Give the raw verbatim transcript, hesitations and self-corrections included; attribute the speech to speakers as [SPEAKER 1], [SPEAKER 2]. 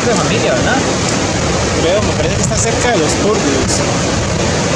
[SPEAKER 1] de familia, ¿verdad?
[SPEAKER 2] Creo, me parece que está cerca de los Purgus.